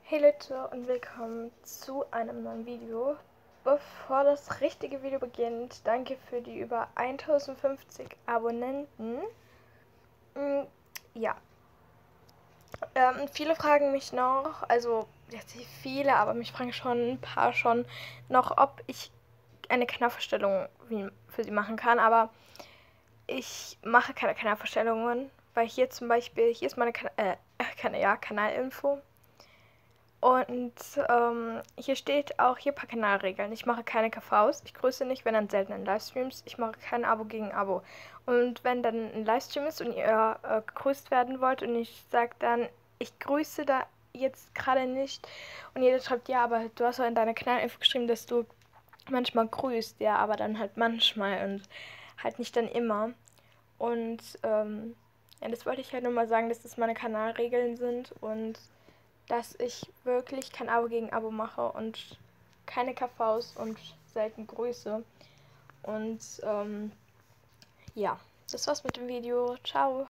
Hey Leute und willkommen zu einem neuen Video. Bevor das richtige Video beginnt, danke für die über 1050 Abonnenten. Ja, viele fragen mich noch, also jetzt nicht viele, aber mich fragen schon ein paar schon noch, ob ich eine Kanalvorstellung für sie machen kann, aber ich mache keine Kanalvorstellungen, weil hier zum Beispiel, hier ist meine Kanalinfo. Und hier steht auch hier ein paar Kanalregeln. Ich mache keine KVs, ich grüße nicht, wenn dann selten in Livestreams. Ich mache kein Abo gegen Abo. Und wenn dann ein Livestream ist und ihr gegrüßt werden wollt und ich sage dann, ich grüße da jetzt gerade nicht und jeder schreibt, ja, aber du hast doch in deiner Kanalinfo geschrieben, dass du manchmal grüßt, ja, aber dann halt manchmal und halt nicht dann immer. Und ja, das wollte ich halt nur mal sagen, dass das meine Kanalregeln sind und dass ich wirklich kein Abo gegen Abo mache und keine KVs und selten Grüße. Und ja, das war's mit dem Video. Ciao.